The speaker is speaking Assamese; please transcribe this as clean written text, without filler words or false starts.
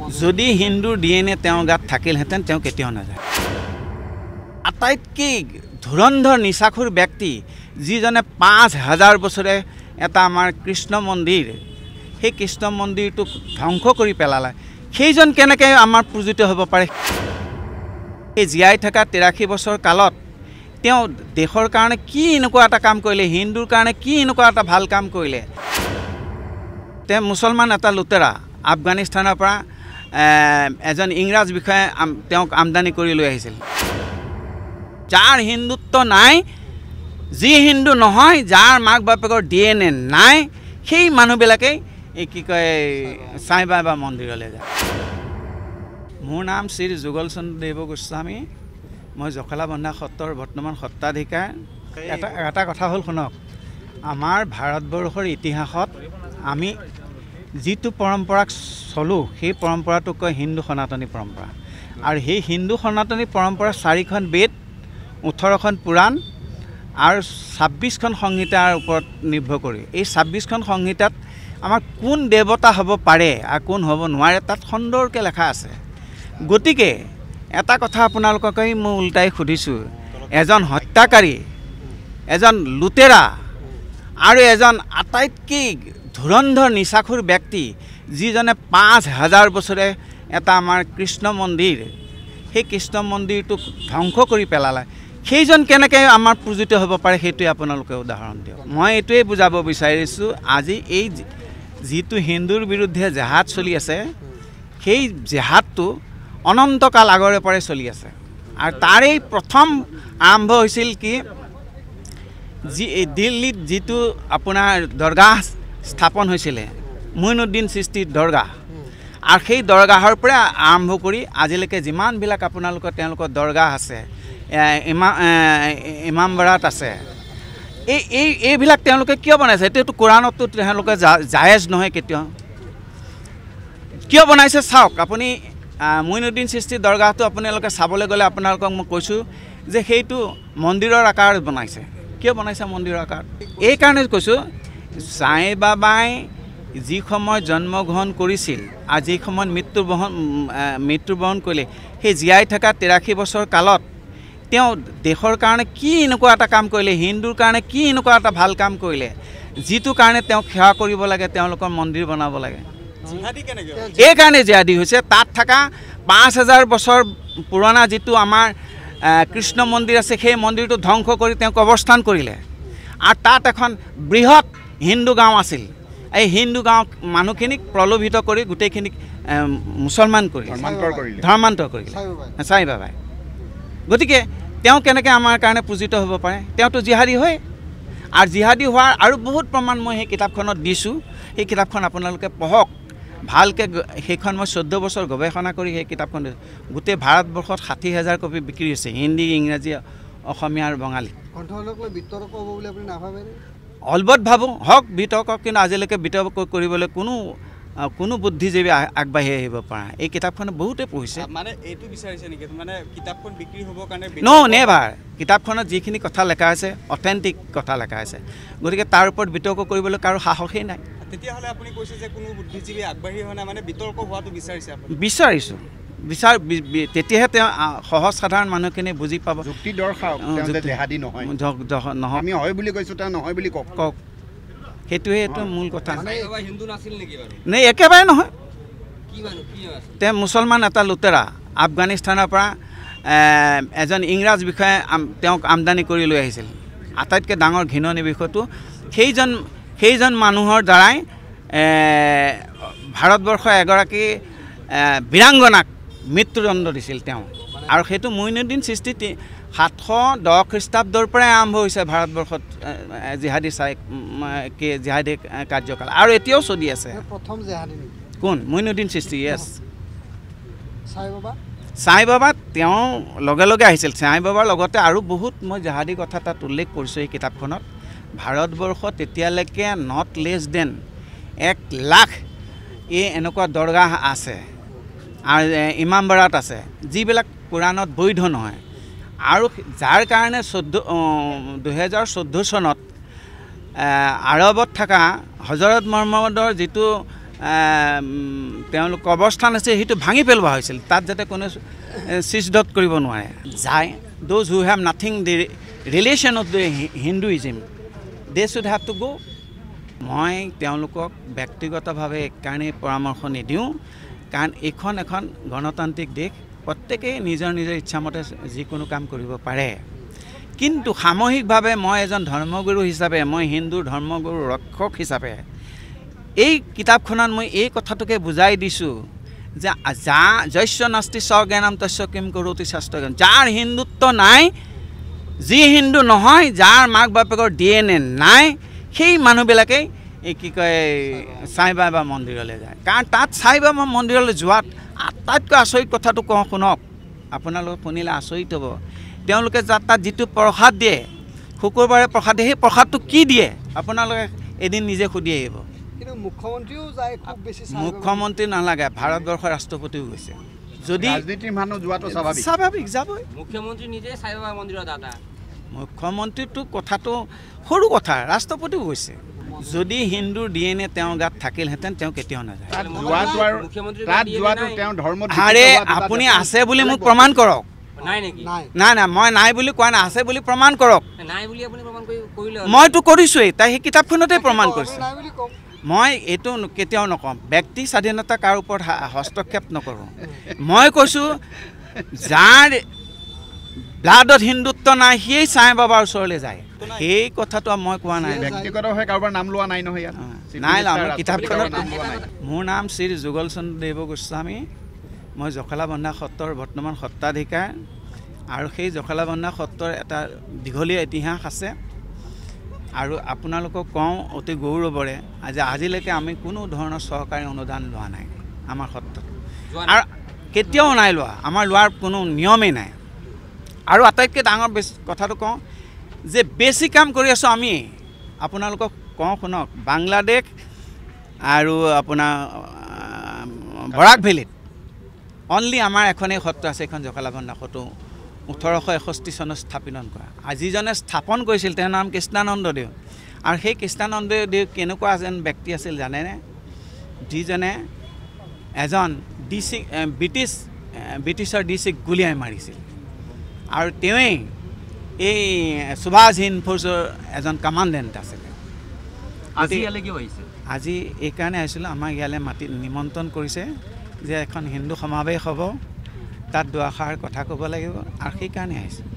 যদি হিন্দুৰ ডিএনএ তেওঁ গাত থাকিলহেঁতেন তেওঁ কেতিয়াও নাযায়। আটাইতকৈ ধুৰন্ধৰ নিচাখুৰ ব্যক্তি যিজনে 5000 বছৰে এটা আমাৰ কৃষ্ণ মন্দিৰ, সেই কৃষ্ণ মন্দিৰটোক ধ্বংস কৰি পেলালে, সেইজন কেনেকৈ আমাৰ পূজিত হ'ব পাৰে? এই জীয়াই থকা 83 বছৰ কালত তেওঁ দেশৰ কাৰণে কি এনেকুৱা এটা কাম কৰিলে, হিন্দুৰ কাৰণে কি এনেকুৱা এটা ভাল কাম কৰিলে? তেওঁ মুছলমান এটা লুটেৰা আফগানিস্তানৰ পৰা এজন ইংৰাজ বিষয়ে তেওঁক আমদানি কৰি লৈ আহিছিল। যাৰ হিন্দুত্ব নাই, যি হিন্দু নহয়, যাৰ মাক বাপেকৰ ডিএনএ নাই, সেই মানুহবিলাকেই এই কি কয় সাই বাবা মন্দিৰলৈ যায়। মোৰ নাম শ্ৰী যুগল চন্দ্ৰ দেৱ গোস্বামী, মই জখলাবন্ধা সত্ৰৰ বৰ্তমান সত্ৰাধিকাৰ। এটা কথা হ'ল শুনক, আমাৰ ভাৰতবৰ্ষৰ ইতিহাসত আমি যিটো পৰম্পৰাক চলোঁ সেই পৰম্পৰাটোক কয় হিন্দু সনাতনী পৰম্পৰা। আৰু সেই হিন্দু সনাতনী পৰম্পৰা 4খন বেদ, 18খন পুৰাণ আৰু 26খন সংহিতাৰ ওপৰত নিৰ্ভৰ কৰি, এই 26খন সংহিতাত আমাৰ কোন দেৱতা হ'ব পাৰে আৰু কোন হ'ব নোৱাৰে তাত সুন্দৰকৈ লেখা আছে। গতিকে এটা কথা আপোনালোকক মই উল্টাই সুধিছোঁ, এজন হত্যাকাৰী, এজন লুটেৰা আৰু এজন আটাইতকৈ ধুৰন্ধৰ নিচাখুৰ ব্যক্তি যিজনে 5000 বছৰে এটা আমাৰ কৃষ্ণ মন্দিৰ, সেই কৃষ্ণ মন্দিৰটোক ধ্বংস কৰি পেলালে, সেইজন কেনেকৈ আমাৰ পূজিত হ'ব পাৰে সেইটোৱে আপোনালোকে উদাহৰণ দিয়ক। মই এইটোৱে বুজাব বিচাৰিছোঁ, আজি এই যিটো হিন্দুৰ বিৰুদ্ধে জেহাদ চলি আছে, সেই জেহাদটো অনন্তকাল আগৰে পৰাই চলি আছে। আৰু তাৰেই প্ৰথম আৰম্ভ হৈছিল কি, দিল্লীত যিটো আপোনাৰ দৰগাহ স্থাপন হৈছিলে, মঈনুদ্দিন চিস্তিৰ দৰগাহ, আৰু সেই দৰগাহৰ পৰা আৰম্ভ কৰি আজিলৈকে যিমানবিলাক আপোনালোকৰ তেওঁলোকৰ দৰগাহ আছে, ইমামবাড়াত আছে, এইবিলাক তেওঁলোকে কিয় বনাইছে? এতিয়াতো কোৰাণতো তেওঁলোকে জায়েজ নহয় কেতিয়াও। কিয় বনাইছে চাওক আপুনি। মঈনুদ্দিন চিস্তিৰ দৰগাহটো আপোনালোকে চাবলৈ গ'লে আপোনালোকক মই কৈছোঁ যে সেইটো মন্দিৰৰ আকাৰত বনাইছে। কিয় বনাইছে মন্দিৰৰ আকাৰত? এইকাৰণে কৈছোঁ, সাই বাবাই যি সময়ত জন্মগ্ৰহণ কৰিছিল আৰু যি সময়ত মৃত্যুবৰণ কৰিলে, সেই জীয়াই থকা 83 বছৰ কালত তেওঁ দেশৰ কাৰণে কি এনেকুৱা এটা কাম কৰিলে, হিন্দুৰ কাৰণে কি এনেকুৱা এটা ভাল কাম কৰিলে, যিটো কাৰণে তেওঁক সেৱা কৰিব লাগে, তেওঁলোকৰ মন্দিৰ বনাব লাগে। এই কাৰণে জিহাদী হৈছে। তাত থকা 5000 বছৰ পুৰণা যিটো আমাৰ কৃষ্ণ মন্দিৰ আছে, সেই মন্দিৰটো ধ্বংস কৰি তেওঁক অৱস্থান কৰিলে। আৰু তাত এখন বৃহৎ হিন্দু গাঁও আছিল, এই হিন্দু গাঁও মানুহখিনিক প্ৰলোভিত কৰি গোটেইখিনিক মুছলমান কৰিলে, ধৰ্মান্তৰ কৰিলে সাই বাবাই। গতিকে তেওঁ কেনেকৈ আমাৰ কাৰণে পূজিত হ'ব পাৰে? তেওঁতো জিহাদী হয়। আৰু জিহাদী হোৱাৰ আৰু বহুত প্ৰমাণ মই সেই কিতাপখনত দিছোঁ। সেই কিতাপখন আপোনালোকে পঢ়ক ভালকৈ। সেইখন মই 14 বছৰ গৱেষণা কৰি সেই কিতাপখন দিছোঁ। গোটেই ভাৰতবৰ্ষত 60,000 কপি বিক্ৰী হৈছে, হিন্দী, ইংৰাজী, অসমীয়া আৰু বঙালী। অলবৎ ভাবোঁ, হওক বিতৰ্ক, কিন্তু আজিলৈকে বিতৰ্ক কৰিবলৈ কোনো বুদ্ধিজীৱী আগবাঢ়ি আহিব পৰা। এই কিতাপখন বহুতে পঢ়িছে। মানে এইটো বিচাৰিছে নেকি মানে কিতাপখন বিক্ৰী হ'বৰ কাৰণে? নেভাৰ। কিতাপখনত যিখিনি কথা লেখা আছে অথেণ্টিক কথা লেখা আছে, গতিকে তাৰ ওপৰত বিতৰ্ক কৰিবলৈ কাৰো সাহসেই নাই। তেতিয়াহ'লে আপুনি কৈছে যে কোনো বুদ্ধিজীৱী আগবাঢ়ি অহা নাই, মানে বিতৰ্ক হোৱাটো বিচাৰিছোঁ। তেতিয়াহে তেওঁ সহজ সাধাৰণ মানুহখিনি বুজি পাব। যুক্তি দৰ্শাওক, আমি হয় বুলি কৈছোঁ, তেওঁ নহয় বুলি কওক। সেইটোৱে এইটো মূল কথা। নাই, একেবাৰে নহয়। তেওঁ মুছলমান এটা লুটেৰা আফগানিস্তানৰ পৰা এজন ইংৰাজ বিষয়ে তেওঁক আমদানি কৰি লৈ আহিছিল। আটাইতকৈ ডাঙৰ ঘৃণনীয় বিষয়টো সেইজন মানুহৰ দ্বাৰাই ভাৰতবৰ্ষৰ এগৰাকী বীৰাংগনাক মৃত্যুদণ্ড দিছিল তেওঁ। আৰু সেইটো মঈনুদ্দিন চিস্তি 710 খ্ৰীষ্টাব্দৰ পৰাই আৰম্ভ হৈছে ভাৰতবৰ্ষত জিহাদী জিহাদী কাৰ্যকাল, আৰু এতিয়াও চলি আছে। কোন? মঈনুদ্দিন চিস্তি। য়েছ। সাই বাবা তেওঁ লগে লগে আহিছিল। সাই বাবাৰ লগতে আৰু বহুত মই জিহাদী কথা তাত উল্লেখ কৰিছোঁ এই কিতাপখনত। ভাৰতবৰ্ষত এতিয়ালৈকে নট লেছ দেন 1 লাখ এনেকুৱা দৰগাহ আছে আৰু ইমামবাড়াত আছে, যিবিলাক কোৰাণত বৈধ নহয়। আৰু যাৰ কাৰণে 2014 চনত আৰবত থকা হজৰত মহম্মদৰ যিটো তেওঁলোক কবৰস্থান আছে সেইটো ভাঙি পেলোৱা হৈছিল তাত যাতে কোনো চিজডত কৰিব নোৱাৰে যায় those who have nothing the relation of the Hinduism they should have to go' মই তেওঁলোকক ব্যক্তিগতভাৱে এইকাৰণেই পৰামৰ্শ নিদিওঁ কাৰণ এইখন এখন গণতান্ত্ৰিক দেশ প্ৰত্যেকেই নিজৰ নিজৰ ইচ্ছামতে যিকোনো কাম কৰিব পাৰে কিন্তু সামূহিকভাৱে মই এজন ধৰ্মগুৰু হিচাপে মই হিন্দু ধৰ্মগুৰু ৰক্ষক হিচাপে এই কিতাপখনত মই এই কথাটোকে বুজাই দিছোঁ যে যা যস্য নাস্তি স্বজ্ঞানম তস্য কিম কৰোতি শাস্ত্ৰজ্ঞান যাৰ হিন্দুত্ব নাই যি হিন্দু নহয় যাৰ মাক বাপেকৰ DNA নাই সেই মানুহবিলাকেই এই কি কয় সাই বাবা মন্দিৰলৈ যায় কাৰণ তাত সাই বাবা মন্দিৰলৈ যোৱাত আটাইতকৈ আচৰিত কথাটো কওঁ শুনক আপোনালোকে শুনিলে আচৰিত হ'ব তেওঁলোকে তাত যিটো প্ৰসাদ দিয়ে শুকুৰবাৰে প্ৰসাদ দিয়ে সেই প্ৰসাদটো কি দিয়ে আপোনালোকে এদিন নিজে সুধি আহিব কিন্তু মুখ্যমন্ত্ৰীও যায় খুব বেছি মুখ্যমন্ত্ৰী নালাগে ভাৰতবৰ্ষৰ ৰাষ্ট্ৰপতিও গৈছে যদি ৰাজনীতিৰ মানুহ যোৱাটো স্বাভাৱিক স্বাভাৱিক যাবই মুখ্যমন্ত্ৰী নিজে সাই বাবা মন্দিৰৰ দাদা মুখ্যমন্ত্ৰীটো কথাটো সৰু কথা ৰাষ্ট্ৰপতিও গৈছে যদি হিন্দুৰ DNA তেওঁৰ গাত থাকিলহেঁতেন তেওঁ কেতিয়াও নাযায় তাত যোৱাটো তেওঁ ধৰ্ম আৰে আপুনি আছে বুলি মোক প্ৰমাণ কৰক নাই নেকি নাই নাই মই নাই বুলি কোৱা নাই আছে বুলি প্ৰমাণ কৰক নাই বুলি আপুনি প্ৰমাণ কৰিলে মইতো কৰিছোঁৱেই তাই সেই কিতাপখনতে প্ৰমাণ কৰিছোঁ মই এইটো কেতিয়াও নকওঁ ব্যক্তি স্বাধীনতা কাৰ ওপৰত হস্তক্ষেপ নকৰোঁ মই কৈছোঁ যাৰ ব্লাডত হিন্দুত্ব নাই সেই সাই বাবাৰ ওচৰলৈ যায় সেই কথাটো মই কোৱা নাই ব্যক্তিগতভাৱে কাৰোবাৰ নাম লোৱা নাই নহয় ইয়াত নাই আমাৰ কিতাপখনত মোৰ নাম শ্ৰী যুগল চন্দ্ৰ দেৱ গোস্বামী মই জখলাবন্ধা সত্ৰৰ বৰ্তমান সত্ৰাধিকাৰ আৰু সেই জখলাবন্ধা সত্ৰৰ এটা দীঘলীয়া ইতিহাস আছে আৰু আপোনালোকক কওঁ অতি গৌৰৱৰে আজিলৈকে আমি কোনো ধৰণৰ চৰকাৰী অনুদান লোৱা নাই আমাৰ সত্ৰত আৰু কেতিয়াও নাই লোৱা আমাৰ লোৱাৰ কোনো নিয়মেই নাই আৰু আটাইতকৈ ডাঙৰ কথাটো কওঁ যে বেছি কাম কৰি আছোঁ আমি আপোনালোকক কওঁ শুনক বাংলাদেশ আৰু আপোনাৰ বৰাক ভেলীত অনলি আমাৰ এখনেই সত্ৰ আছে এখন জখলাবন্ধা সত্ৰ 1861 চনত স্থাপন কৰা যিজনে স্থাপন কৰিছিল তেওঁৰ নাম কৃষ্ণানন্দ দেৱ আৰু সেই কৃষ্ণানন্দ দেৱ কেনেকুৱা এজন ব্যক্তি আছিল জানেনে যিজনে এজন ব্ৰিটিছৰ ডিচিক গুলীয়াই মাৰিছিল আৰু তেওঁৱেই এই সুভাষ হিন্দ ফ'ৰ্চৰ এজন কমাণ্ডেণ্ট আছিলে আজি ইয়ালৈ কিয় আহিছে আজি এইকাৰণে আহিছিলোঁ আমাক ইয়ালৈ নিমন্ত্ৰণ কৰিছে যে এখন হিন্দু সমাৱেশ হ'ব তাত দুআষাৰ কথা ক'ব লাগিব আৰু সেইকাৰণে আহিছোঁ